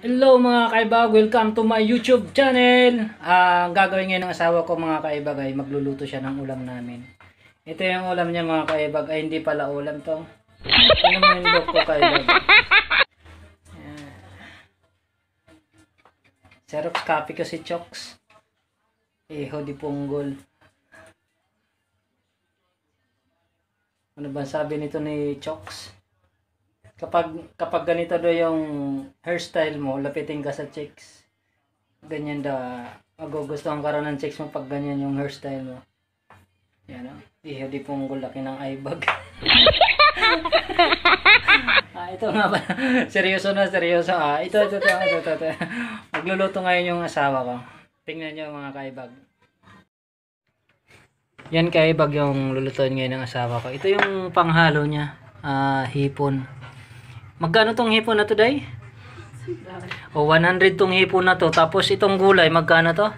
Hello mga kaibag, welcome to my YouTube channel. Ang gagawin ngayon ng asawa ko mga kaibag ay magluluto siya ng ulam namin. Ito yung ulam niya mga kaibag, ay hindi pala ulam to. Ano mo yung look ko kaibag? Xerox copy ko si Choks. Iho di punggol. Ano ba sabi nito ni Choks? Kapag ganito daw yung hairstyle mo, lapitin ka sa chicks. Ganyan daw, magugustuhan ka rin ng chicks mo pag ganyan yung hairstyle mo. Yan o. Di punggol, laki ng eyebag. Ito nga ba? Seryoso na, seryoso. Ito. Magluluto ngayon yung asawa ko. Tingnan nyo mga kaibag. Yan kaibag yung lulutuin ngayon ng asawa ko. Ito yung panghalo niya. Hipon. Magkano tong hipon na to, day? O 100 tong hipon na to. Tapos itong gulay, magkano to?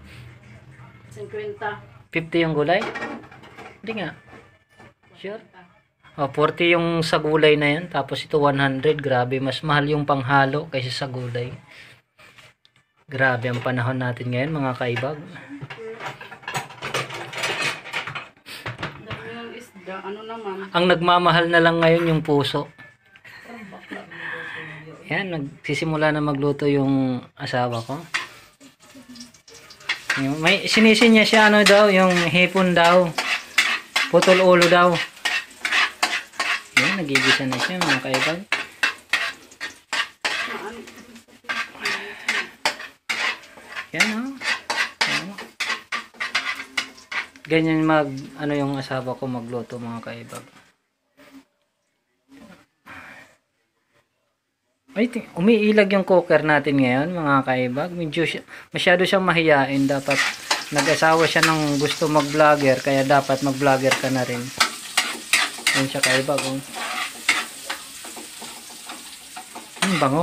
50. 50 yung gulay? Hindi nga. Sure? O 40 yung sa gulay na yan. Tapos ito 100. Grabe, mas mahal yung panghalo kaysa sa gulay. Grabe ang panahon natin ngayon mga kaibag. Yung isda, ano naman? Ang nagmamahal na lang ngayon yung puso. Yan, nagsisimula na magluto yung asawa ko. May sinisin niya siya ano daw, yung hipon daw. Putol ulo daw. Yan, nagigisa na siya mga kaibag. Yan o. Ganyan ano yung asawa ko magluto mga kaibag. Ay, umiilag yung cooker natin ngayon mga kaibag. Medyo masyado siyang mahiyain. Dapat nag-asawa siya ng gusto mag-vlogger. Kaya dapat mag-vlogger ka na rin. Yan siya kaibag. Oh. Bango.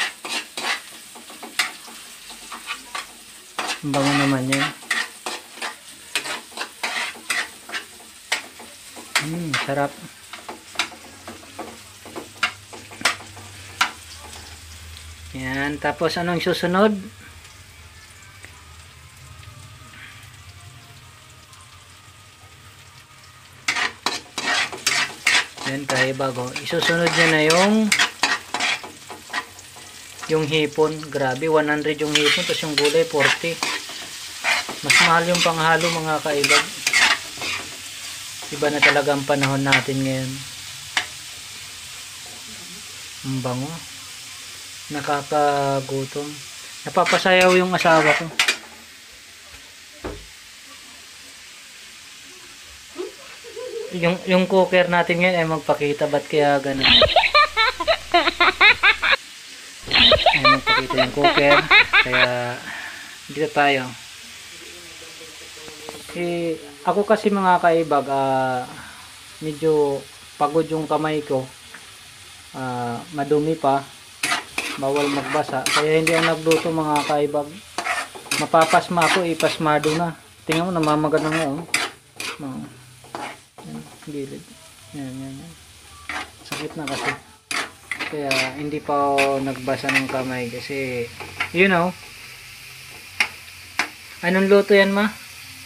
Bango naman yan. Sarap. Yan, tapos anong susunod? Yan, kaibago. Isusunod niya na yung hipon. Grabe, 100 yung hipon, tapos yung gulay 40. Mas mahal yung panghalo mga kaibag. Iba na talaga ang panahon natin ngayon. Ang bango. Nakakagutom. Napapasayaw yung asawa ko. Yung cooker natin ngayon ay magpakita, ba't kaya ganun? Ay magpakita yung cooker. Kaya dito tayo. Ako kasi mga kaibag, medyo pagod yung kamay ko. Madumi pa. Bawal magbasa. Kaya hindi ang nagluto mga kaibag. Mapapasma ako, ipasmado na. Tingnan mo, namamaga na nga. Yan, gilid. Yan. Sakit na kasi. Kaya hindi pa ako nagbasa ng kamay kasi, you know. Anong luto yan, ma?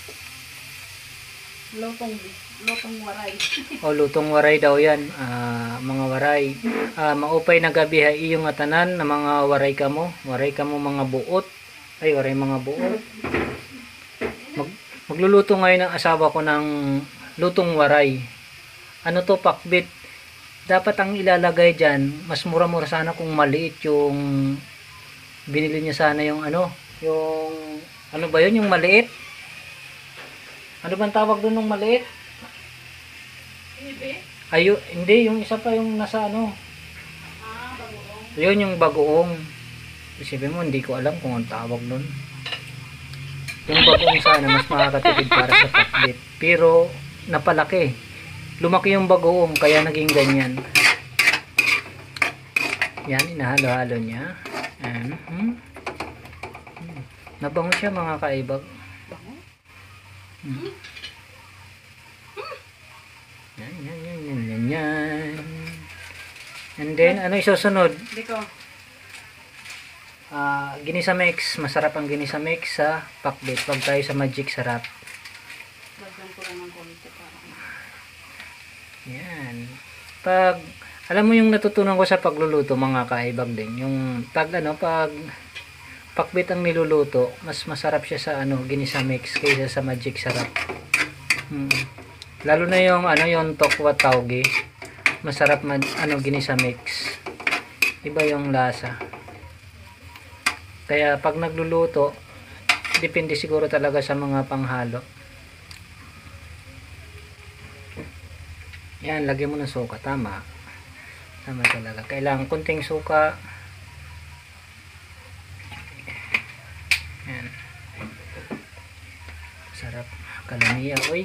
Lutong waray. O lutong waray daw yan. Mga waray. Maupay na gabi ha iyong atanan na mga waray kamo. Waray kamo mga buot. Ay, waray mga buot. Magluluto ngayon ang asawa ko ng lutong waray. Ano to, pakbit. Dapat ang ilalagay dyan, mas mura-mura sana kung maliit yung binili niya sana yung ano ba yun, yung maliit? Ano bang tawag doon ng maliit? Ayo, hindi, yung isa pa yung nasa ano. Bagoong. Yun yung bagoong. Isipin mo, hindi ko alam kung ang tawag doon. Yung bagoong sana mas makakatipid para sa pakbit. Pero napalaki. Lumaki yung bagoong kaya naging ganyan. Yan, inahalo-halo niya. Nabango siya mga kaibag. Yan. And then, ano isusunod? Hindi ko. Ginisa mix, masarap ang ginisa mix sa pakbit. Pag tayo sa Magic Sarap. Lagyan ko lang ng konti para. Yan. Pag alam mo yung natutunan ko sa pagluluto mga kaibag din, yung pag pakbit ang niluluto, mas masarap siya sa ginisa mix kaysa sa Magic Sarap. Lalo na yung tokwa tauge, masarap ginisa mix. Iba yung lasa. Kaya pag nagluluto, depende siguro talaga sa mga panghalo. Yan, lagyan mo ng suka. Tama. Tama talaga. Kailangan kunting suka. Yan. Sarap. Kalamiya. Uy.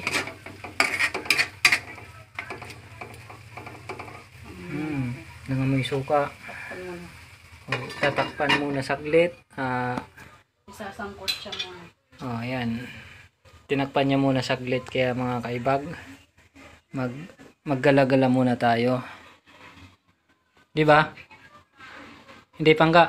Nangamoy suka. Takpan mo na. Tatakpan muna saglit. Isasangkot siya muna. Ayan. Tinakpan niya muna saglit, kaya mga kaibag, maggala-gala muna tayo. 'Di ba? Hindi pangga.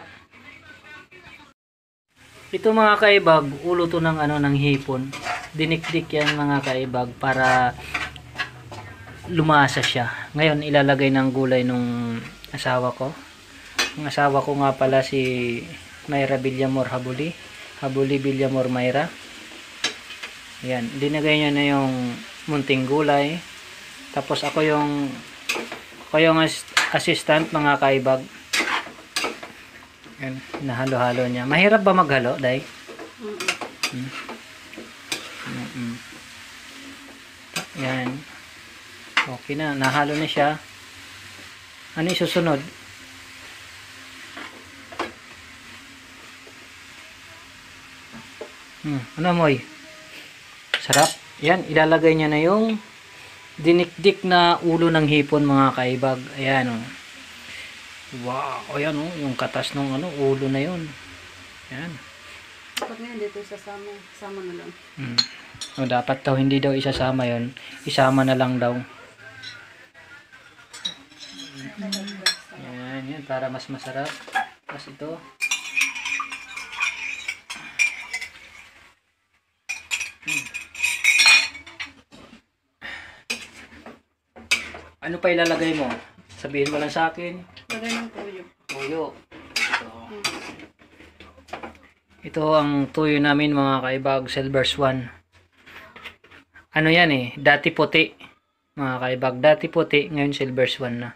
Ito mga kaibag, ulo to ng ng hipon. Dinikdik yan mga kaibag para lumasa siya. Ngayon ilalagay ng gulay nung asawa ko. Ang asawa ko nga pala si Mayra Villamor Habuli. Habuli Villamor Mayra. Ayan, dinagay niya na yung munting gulay. Tapos ako yung assistant mga kaibag. Ayan, nahalo-halo niya. Mahirap ba maghalo, Day? Ayan. Okay na, nahalo na siya. Ano yung susunod? Ano amoy? Sarap. Yan, ilalagay niya na yung dinikdik na ulo ng hipon mga kaibag. Ayan o. Wow, ayan o, yung katas ng ulo na yun. Ayan. Dapat ngayon dito isasama. Sama na lang. Dapat daw, hindi daw isasama yun. Isama na lang daw. Yan, para mas masarap. Tapos ito. Ano pa ilalagay mo? Sabihin mo lang sa akin. Lagay ng tuyo. Tuyo. Ito ang tuyo namin mga kaibag, Silver Swan. Ano yan dati puti. Mga kaibag, dati puti, ngayon Silver Swan na.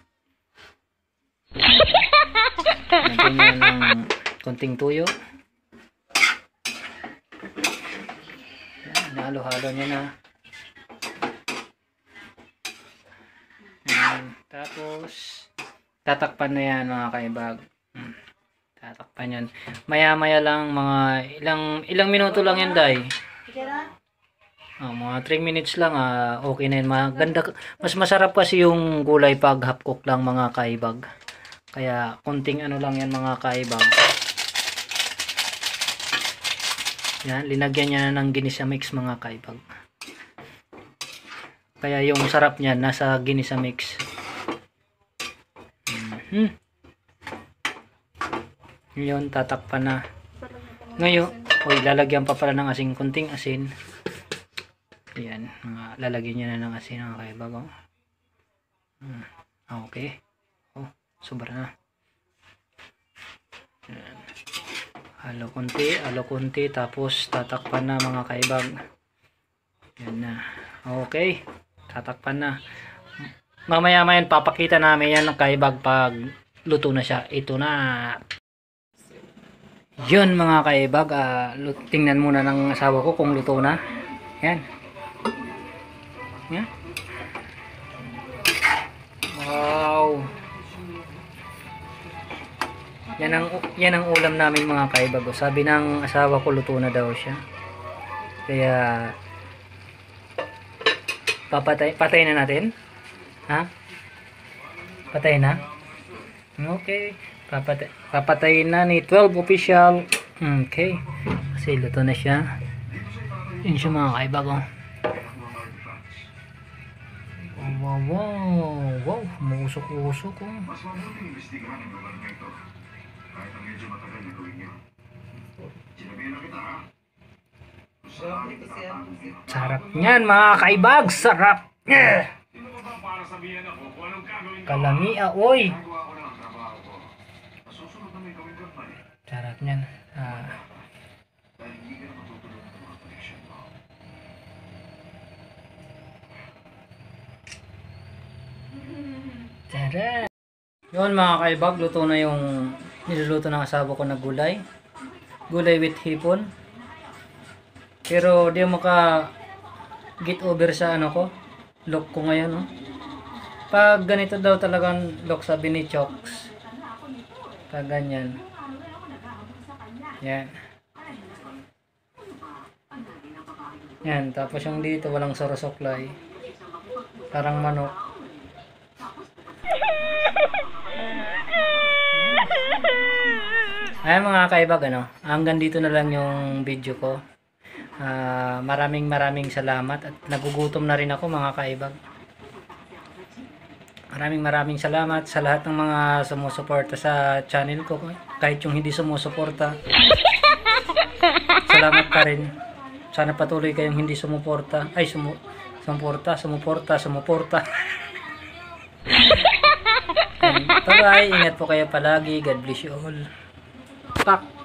Lagyan nyo ng konting tuyo. Nahalo-halo nyo na. Tapos tatakpan na yan mga kaibag. Tatakpan yan. Maya-maya lang, mga ilang minuto lang yan, Day. Mga 3 minutes lang, okay na yan. Maganda, mas masarap kasi yung gulay pag half cook lang mga kaibag. Kaya konting lang yan mga kaibag. Yan, linagyan niya na ng ginisa mix mga kaibag. Kaya yung sarap niya nasa ginisa mix. Yun, tatakpan na. Ngayon, lalagyan pa pala ng asin, kunting asin. Ayan, lalagyan niya na ng asin mga kaibag. Okay. Sobra na. Ayan. Halo konti, tapos tatakpan na mga kaibag. Yan na. Okay, tatakpan na. Mamaya-maya papakita namin yan ng kaibag pag luto na siya. Ito na. Yun mga kaibag, tingnan muna ng asawa ko kung luto na. Yan. Yan. Wow. Yan ang ulam namin mga kaibag. Sabi ng asawa ko luto na daw siya. Kaya patay na natin. Ha? Patay na? Okay. Papatayin na ni 12 official. Okay. Kasi luto na siya. Yun siya mga kaibag. Wow. Wow. Musok-usok. Sarap niyan mga kaibag, sarap. Kalamia, oy. Sarap niyan. Tara. Yun mga kaibag, luto na yung niluluto ng asawa ko na gulay. Gulay with hipon. Pero di maka get over sa ano ko, look ko ngayon, no? Pag ganito daw talagang look sabi ni Chokes. Pag ganyan. Yan. Yan, tapos yung dito walang sorosoklay. Parang manok. Ay mga kaibag, ano, hanggang dito na lang yung video ko. Maraming salamat at nagugutom na rin ako mga kaibag. Maraming salamat sa lahat ng mga sumusuporta sa channel ko, kahit yung hindi sumusuporta. Salamat pa rin. Sana patuloy kayong hindi sumuporta. Ay, sumuporta. Bye-bye. Ingat po kayo palagi. God bless you all. Tak.